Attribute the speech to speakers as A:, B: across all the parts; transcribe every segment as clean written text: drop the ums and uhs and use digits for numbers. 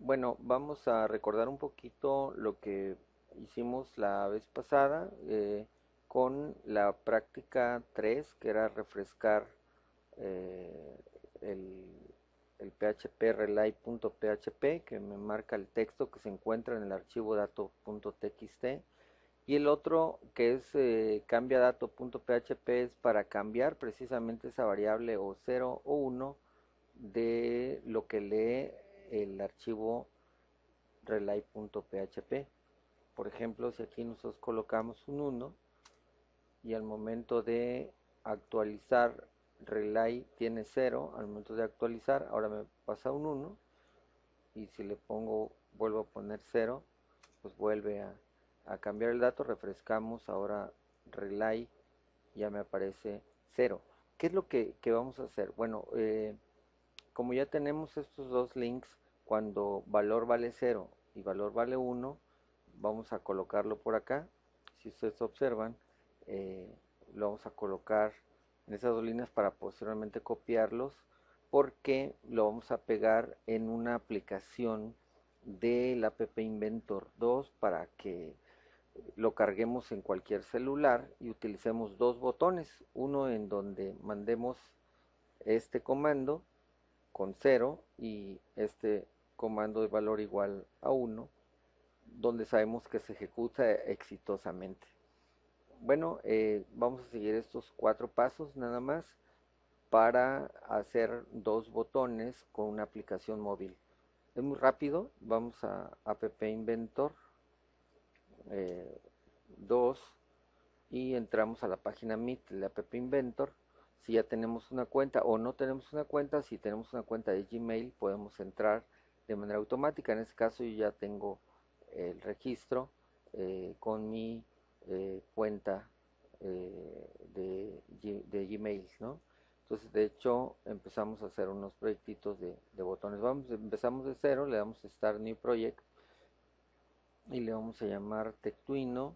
A: Bueno, vamos a recordar un poquito lo que hicimos la vez pasada con la práctica 3, que era refrescar eh, el, el PHP relay.php, que me marca el texto que se encuentra en el archivo dato.txt. Y el otro, que es cambia dato.php, es para cambiar precisamente esa variable o 0 o 1 de lo que lee el archivo relay.php. Por ejemplo, si aquí nosotros colocamos un 1 y al momento de actualizar relay tiene 0, al momento de actualizar ahora me pasa un 1, y si le pongo, vuelvo a poner 0, pues vuelve a cambiar el dato, refrescamos, ahora relay ya me aparece 0. ¿Qué es lo que vamos a hacer? Bueno, como ya tenemos estos dos links, cuando valor vale 0 y valor vale 1, vamos a colocarlo por acá. Si ustedes observan, eh, lo vamos a colocar en esas dos líneas para posteriormente copiarlos, porque lo vamos a pegar en una aplicación del app Inventor 2 para que lo carguemos en cualquier celular y utilicemos dos botones, uno en donde mandemos este comando con 0 y este comando de valor igual a 1, donde sabemos que se ejecuta exitosamente. Bueno, vamos a seguir estos 4 pasos nada más para hacer dos botones con una aplicación móvil. Es muy rápido, vamos a app Inventor 2 y entramos a la página Meet de app Inventor. Si ya tenemos una cuenta o no tenemos una cuenta, si tenemos una cuenta de Gmail podemos entrar de manera automática. En este caso yo ya tengo el registro con mi cuenta de Gmail, ¿no? Entonces, de hecho, empezamos a hacer unos proyectitos de botones. Empezamos de cero, le damos Start New Project y le vamos a llamar Tectuino,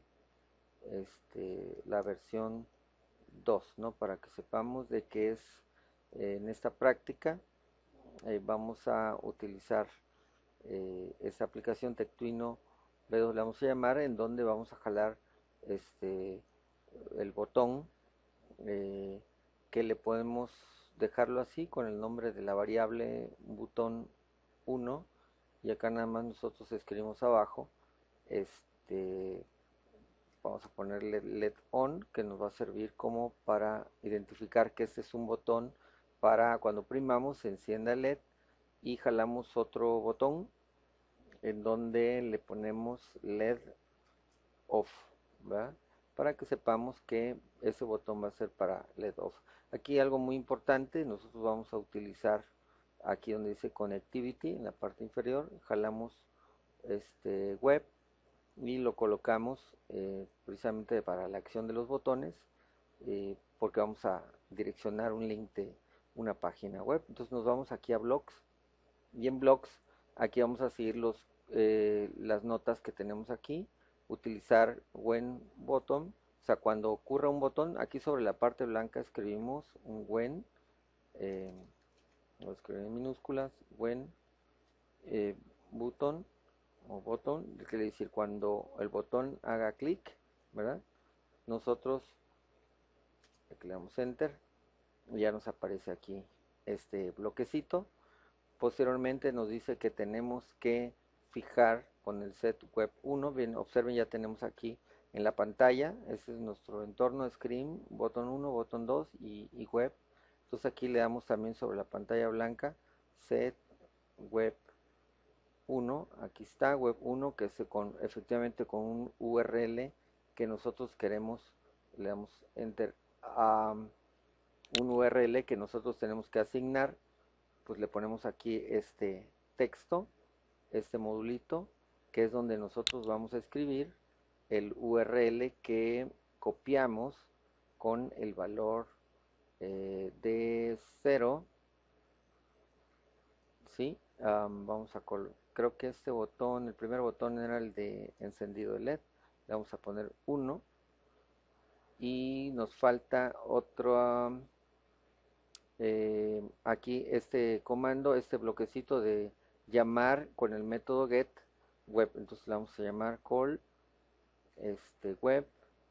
A: la versión 2, ¿no? Para que sepamos de qué es en esta práctica. Vamos a utilizar esta aplicación Tectuino B2, le vamos a llamar, en donde vamos a jalar este el botón eh, que le podemos dejarlo así con el nombre de la variable botón 1, y acá nada más nosotros escribimos abajo, este vamos a ponerle LED on, que nos va a servir como para identificar que este es un botón para cuando primamos se encienda el LED, y jalamos otro botón en donde le ponemos LED off, ¿verdad? Para que sepamos que ese botón va a ser para LED off. Aquí algo muy importante, nosotros vamos a utilizar aquí donde dice Connectivity, en la parte inferior, jalamos web y lo colocamos precisamente para la acción de los botones, porque vamos a direccionar un link de una página web. Entonces nos vamos aquí a Blocks, y en Blocks aquí vamos a seguir las notas que tenemos aquí, utilizar when button, o sea, cuando ocurra un botón, aquí sobre la parte blanca escribimos un when, eh, lo escribimos en minúsculas, when eh, button o botón, quiere decir cuando el botón haga clic, ¿verdad? Nosotros le damos enter y ya nos aparece aquí este bloquecito. Posteriormente nos dice que tenemos que fijar con el set web 1. Bien, observen, ya tenemos aquí en la pantalla, ese es nuestro entorno screen, botón 1, botón 2 y web. Entonces aquí le damos también sobre la pantalla blanca set web 1, aquí está web 1, que es efectivamente con un URL que nosotros queremos, le damos enter a un URL que nosotros tenemos que asignar. Pues le ponemos aquí este texto, este modulito, que es donde nosotros vamos a escribir el URL que copiamos con el valor de 0, ¿sí? Vamos a creo que este botón, el primer botón era el de encendido de LED, le vamos a poner 1, y nos falta otro, aquí este comando, este bloquecito llamar con el método get web. Entonces le vamos a llamar call web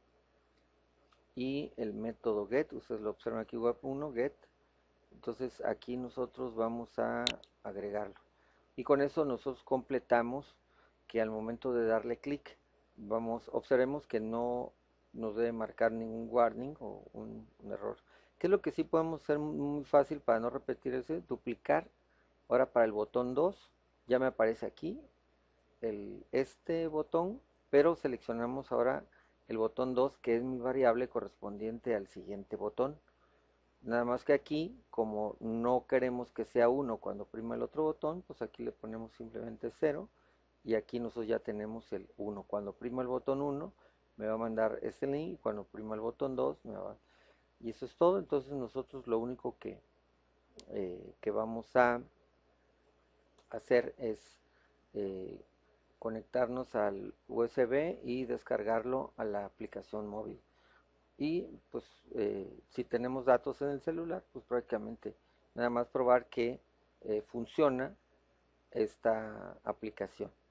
A: y el método get, ustedes lo observan aquí, web 1 get. Entonces aquí nosotros vamos a agregarlo y con eso nosotros completamos que al momento de darle clic observemos que no nos debe marcar ningún warning o un error. ¿Qué es lo que sí podemos hacer muy fácil para no repetir ese? Duplicar. Ahora para el botón 2 ya me aparece aquí este botón, pero seleccionamos ahora el botón 2, que es mi variable correspondiente al siguiente botón. Nada más que aquí, como no queremos que sea 1 cuando prima el otro botón, pues aquí le ponemos simplemente 0 y aquí nosotros ya tenemos el 1. Cuando prima el botón 1 me va a mandar este link y cuando prima el botón 2 me va. Y eso es todo. Entonces nosotros lo único que vamos a hacer es eh, conectarnos al USB y descargarlo a la aplicación móvil. Y pues si tenemos datos en el celular, pues prácticamente nada más probar que funciona esta aplicación.